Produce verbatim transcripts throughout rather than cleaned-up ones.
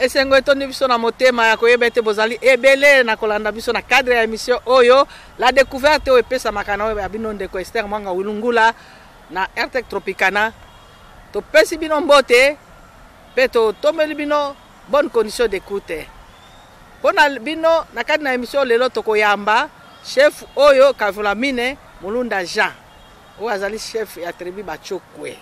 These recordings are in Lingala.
esengo etondi biso na motema ya koyeba ete bozali ebele na kolanda biso na cadre ya émission oyo la découverte oyo epesamaka na oyo ya bino ndeko Esther Mwanga Wilungula na R T C Tropicana. Topesi bino mbote pe totombeli bino bonne condition d'écoute. Pona bino na kadi na émission lelo tokoyamba chef oyo Kavulamine Mulunda Jean oyo azali chef ya tribu Bachokwe.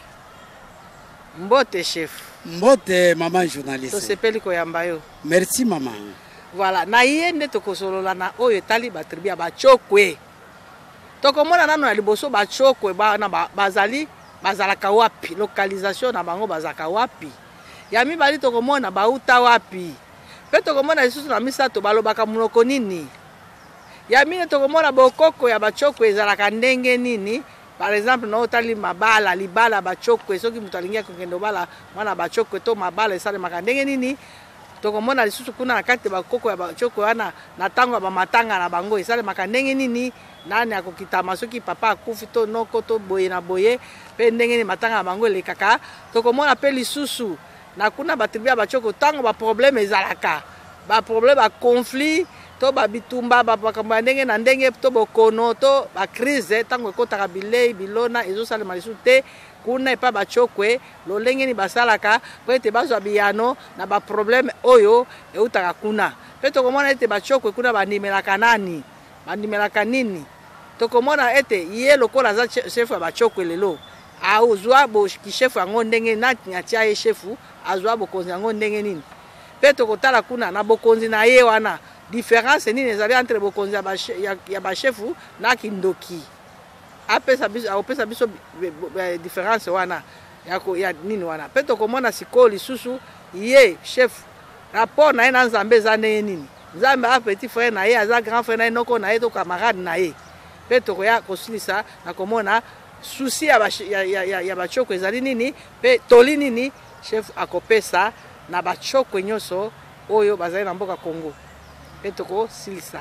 Mbote chef. Mbote maman journaliste. Tosepeli koyamba yo. Merci maman. Voilà, na yende tokosolola na oyo etali ba tribu ya Bachokwe. Tokomona nano na liboso Bachokwe ba na bazali bazalaka wapi, localisation na bango bazaka wapi. Ya mibali tokomona bauta wapi. Pe tokomona lisusu na misato balobaka munoko nini. Ya mine tokomona bokoko ya Bachokwe ezalaka ndenge nini. Par exemple, na otali mabala, libala Bachokwe, soki mutu alingia kokendo bala mwana Bachokwe to mabala esale makandenge nini. Tokomona lisusu kuna na kati bakoko ya Bachokwe wana na tango ba matanga na bango esale makandenge nini. Nani akokitama soki papa akufi to noko to boye na boye pe ndenge ni matanga na bango elekaka. Tokomona pe lisusu na kuna batribu ya Bachokwe tango ba problème ezalaka. Ba problème ba conflit to ba bitumba ba makambo ndenge na ndenge to bokono to ba crise tango ekotaka bilei bilona ezosala malisu te kuna epa Bachokwe lolenge ni basalaka po ete bazwa biyano na ba problème oyo eutaka kuna. Pe tokomona ete Bachokwe kuna bandimelaka nani bandimelaka nini. Tokomona ete ye lokola za chef ya Bachokwe lelo auzwa bo kishefu yango ndenge nati nyatia ye chefu azwa bokonzi yango ndenge nini. Pe tokotala kuna na bokonzi na ye wana différence nini ezali entre bokonzi ya ba ya ba chefu na kindoki. Apesa biso apesa biso différence wana ya ko ya nini wana. Pe tokomona sikoli susu ye chef rapport na ye na Nzambe za ndenge nini. Nzambe a petit frère na ye aza grand frère na ye noko na ye to camarade na ye. Pe tokoya kosilisa na komona souci ya ba ya ya ya Bachokwe ezali nini pe toli nini chef akopesa na Bachokwe nyoso oyo bazali na mboka Congo. Pe toko silisa.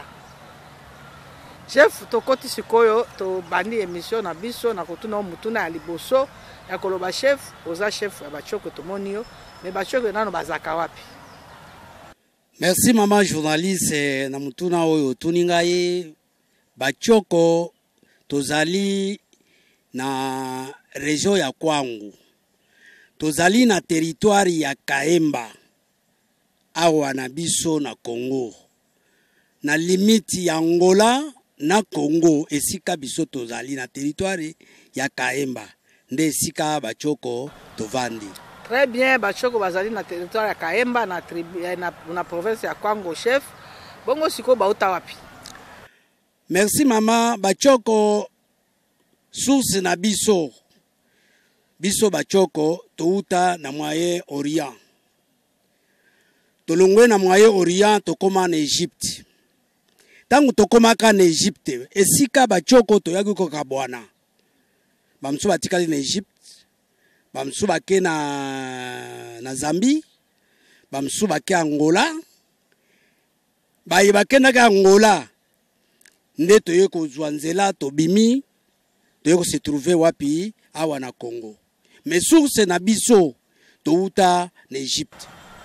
Chef tokoti sikoyo to bandi émission na biso na kotuna mutuna ya liboso ya koloba chef oza chef ya Bachokwe tomonio me Bachokwe nano bazaka wapi. Merci maman journaliste na mutuna oyo tuninga ye Bachoko tozali na région ya Kwangu. Tozali na territoire ya Kaemba awa na biso na Congo. Na limite ya Angola na Congo esika biso tozali na territoire ya Kaemba. Nde esika Bachoko tovandi. Très bien, Bachoko bazali na territoire ya Kaemba na tribu na, na province ya Kwango chef. Bongo siko bauta wapi? Merci maman. Bachoko source na biso. Biso Bachoko touta na Moyen Orient. Tolongwe na Moyen Orient tokoma na Egypte. Tangu tokoma ka na Egypte esika Bachoko toyaki ko kabwana. Bamsu batikali na Egypte. Bamsu bake na na Zambie. Bamsu bake Angola. Bayi bake na Angola. Nde toye kozwa nzela tobimi toye ko se trouver wapi awa na Congo. Mais source na biso touta na Egypte.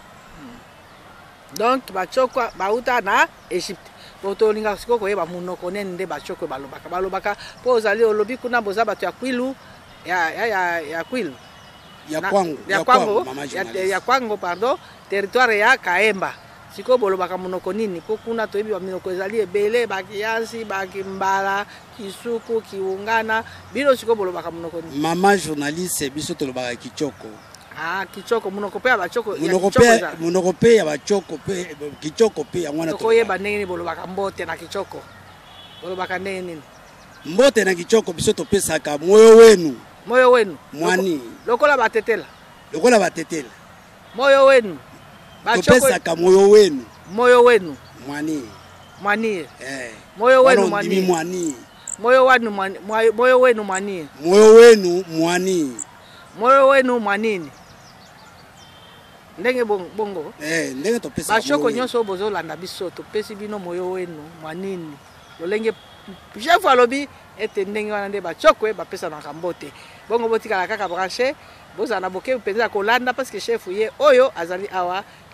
Donc Bachoko bauta na Egypte. Boto linga siko ko yeba munoko nene nde Bachoko balobaka balobaka po ozali olobi kuna boza bato ya Kwilu ya ya ya, ya Kwilu ya Kwango ya Kwango ya, ya Kwango pardon territoire ya Kaemba. Siko bolobaka munoko nini po kuna toyebi ba minoko ezali ebele bakiyansi bakimbala kisuku kiungana bino siko bolobaka munoko nini. Mama journaliste biso tolobaka kichoko. Ah kichoko munoko pe ya Bachoko munoko pe munoko pe ya Bachoko pe kichoko pe ya mwana to yeba ndenge ni bolobaka mbote na kichoko bolobaka ndenge nini mbote na kichoko biso topesaka moyo wenu moyo wenu mwani lokola batetela lokola batetela moyo wenu topesaka moyo wenu moyo wenu mwani mwani eh moyo wenu mwani mwani moyo wenu mwani moyo wenu mwani moyo wenu mwani moyo wenu mwanini ndenge bongo eh ndenge topesa Bachoko nyonso bozolanda biso topesi bino moyo wenu mwanini lolenge chef alobi ete ndenge wana nde Bachoko bapesa na kambote bongo botikala kaka branché bozana boke penza kolanda parce que chef ye oyo azali awa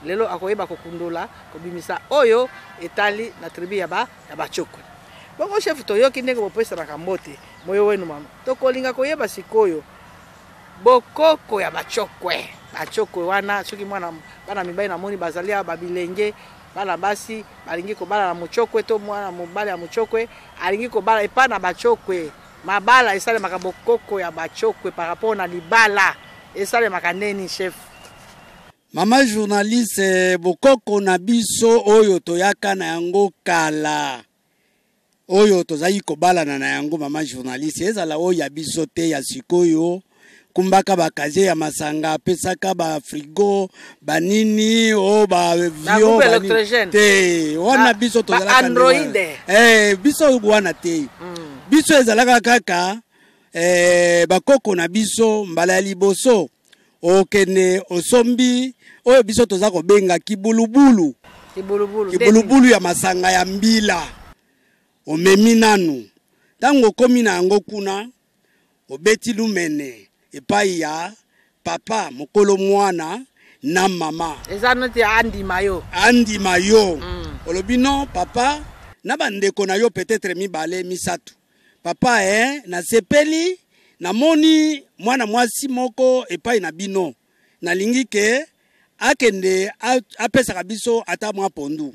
lelo akoyeba kokundula kobimisa oyo etali na tribu ya ba ya bachokwe. Bongo chef toyoki ndenge bopesa na kambote moyo wenu mama. Tokolinga koyeba sikoyo bokoko ya bachokwe. Bachokwe wana soki mwana bana mibali na moni bazalia babilenge bana basi balingi ko bala na muchokwe to mwana mobali ya muchokwe alingi ko bala epa na bachokwe. Mabala esale makabokoko ya bachokwe par rapport na libala esale makaneni chef. Mama journaliste bokoko na biso oyo toyaka na yango kala. Oyo tozali kobala na yango mama journaliste ezala oyo ya biso te ya sikoyo kumbaka bakaze ya masanga pesaka ba frigo banini o ba vio banini te wana biso tozala Android eh biso wana te mm. Biso ezalaka kaka eh bakoko na biso mbala ya liboso okene osombi oyo biso toza kobenga kibulubulu kibulubulu kibulubulu ya masanga ya mbila omemi nanu tango komi na yango kuna obeti lumene epai ya papa mokolo mwana na mama ezanoti andi mayo andi mayo mm. Olobino papa na bandeko na yo peut-être mibale misatu papa eh na sepeli na moni mwana mwasi moko epai na bino nalingi ke akende apesa biso ata mwa pondu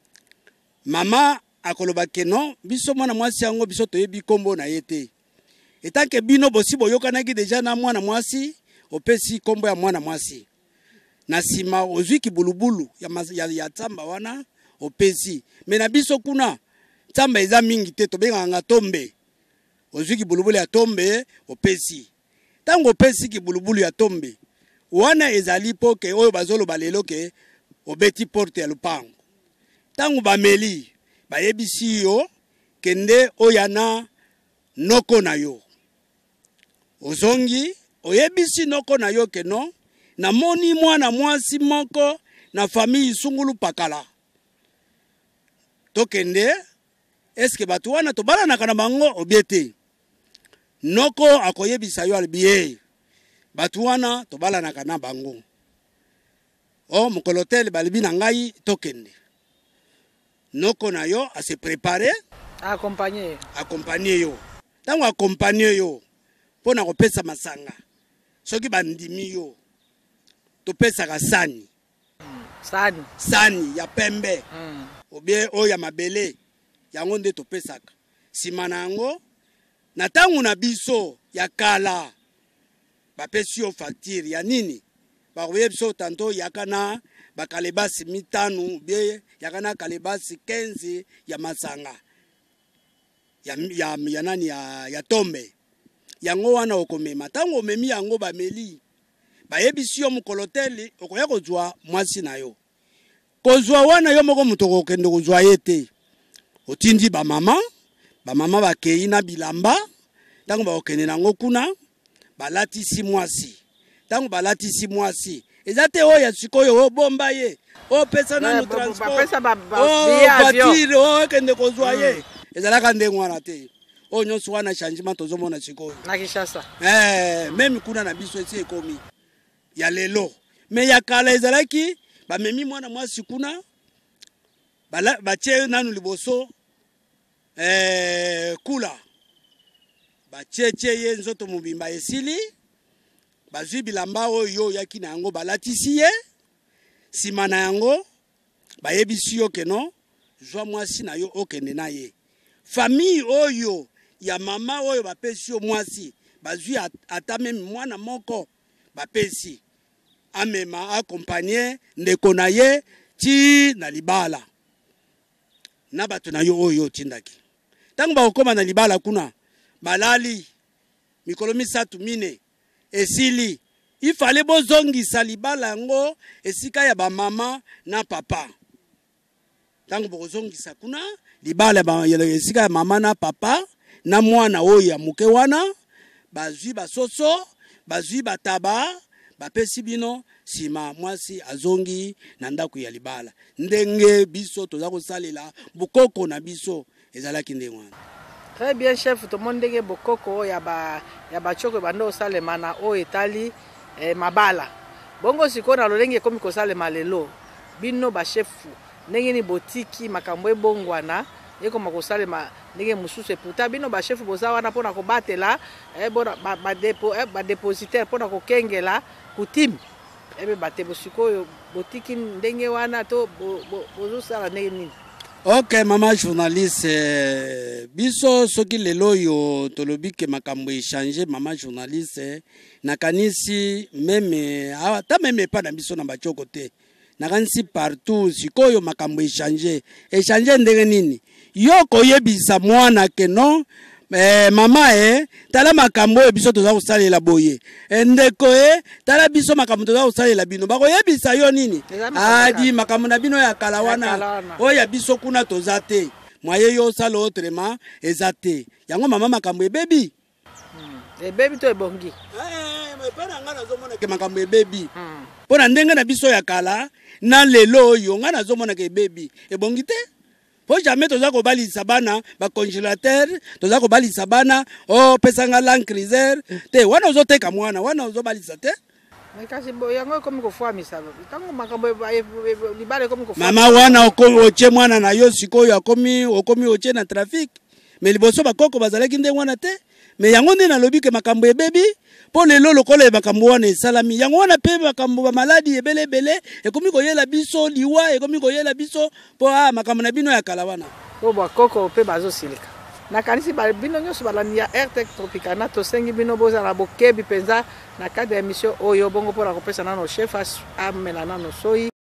mama akoloba keno biso mwana mwasi yango biso toyebi kombo na yete etanke bino bosi boyokanaki deja na mwana mwasi opesi kombo ya mwana mwasi na sima ozwi kibulubulu ya, ya, ya tsamba wana opesi me na biso kuna tsamba eza mingi te tobenganga tombe ozwi kibulubulu ya tombe opesi tango opesi kibulubulu ya tombe wana ezali poke oyo bazoloba lelo ke obeti porte ya lupango tango bameli bayebisi yo kende oyana noko na yo ozongi oyebisi noko na yo keno na moni mwana mwasi moko na famille sungulu pakala tokende eske batu wana tobalanaka na bango obiete noko akoyebisa yo albiye batu wana tobalanaka na bango o mokolotel balibi na ngai tokende noko na yo a se préparer accompagner accompagner yo tango accompagner yo pona kopesa masanga soki bandimi yo topesa ka sani sani sani ya pembe mm. Obie o ya mabele yango nde topesaka sima na yango na tango na biso ya kala bapesi yo facture ya nini bakoye biso tanto yakana bakalebasi mitanu bie yakana kalebasi quinze ya masanga ya ya, ya nani ya, ya tombe yango wana okomema tango omemi yango bameli bayebisi yo mukoloteli okoya kozwa mwasi na yo kozwa wana yo moko muto kokende kozwa yete otindi ba mama ba mama bakei na bilamba tango bakokende nango kuna balatisi mwasi tango balatisi mwasi ezate oya sikoyo obomba ye opesa nanu transport voiture o kende kozwa ye ezalaka ndenge wana te o nyonso wana changement tozomona sikoyo na Kinshasa eh même kuna na biso esi ekomi ya lelo me ya kala ezalaki bamemi mwana mwasi kuna batie nanu liboso eh kula bacheche ye nzoto mobimba esili bazwi bilamba oyo yaki na yango balatisi ye sima na yango bayebisi yo keno zwa mwasi na yo okende na ye famille oyo ya mama oyo bapesi yo mwasi bazwi ata meme mwana moko bapesi amema accompagner ndeko na ye ti na libala na bato na yo oyo tindaki tango bakokoma na libala kuna balali mikolo misatu mine esili ifale bozongisa libala yango esika ya ba mama na papa tango bozongisa kuna libala ya esika ya mama na papa na mwana oyo ya muke wana bazwi basoso bazwi bataba bapesi bino sima mwasi azongi na ndako ya libala ndenge biso toza kosalela bokoko na biso ezalaki ndenge wana. Très bien chef, tout le monde ndenge bokoko ya ba ya bachoko bando salema na o etali eh, mabala bongo siko na lolenge komi ko salema lelo bino bachefu ndenge ni botiki makambo ebongwana ekoma kosalema ndenge mosusu eputa bino bachefu boza wana mpona kobatela badepositaire mpona kokengela kutime ebe batebo sikoyo botiki ndenge wana to bozosala ndenge nini. Ok, mama journaliste, biso soki lelo yo tolobi ke makambo échanger mama journaliste nakanisi meme ata meme pa na biso na bachoko te nakanisi partout sikoyo makambo échanger échanger ndenge nini yo koyebisa mwana ke non eh, mama eh tala makambo e biso toza kosalela boye ndeko eh tala biso makambo toza kosalela bino bakoyebisa yo nini adi makambo na bino ya kala wana oya biso kuna toza te mwaye yo sala autrement eza te yango mama makambo ebebi ebebi to ebongi eh me pana nga nazomona ke makambo ebebi pona ndenge na biso ya kala na lelo oyo nga nazomona ke ebebi ebongi te. Po jamais toza ko balisa bana ba congélateur toza ko balisa bana o pesanga lang cruiser te wana ozoteka mwana wana ozobalisa te kasi yango komi kofamisa tango makambo libale komi kofamisa mama wana oche mwana na yo sikoyo akomi okomi oche na trafic mais liboso bakoko bazalaki nde wana te mais yango nde nalobi ke makambo ebebi po lelo lokola makambo wana esalami yango wana pe makambo ba maladi ebele ebele ekomi koyela biso liwa ekomi koyela biso po ah makambo na bino ya kala wana po bakoko pe bazosilika nakanisi bino nyonso balandi ya Airtech Tropicana tosengi bino bozala bokebi penza na cadre ya émission oyo bongo mpona kopesa nano chef amela nano soyi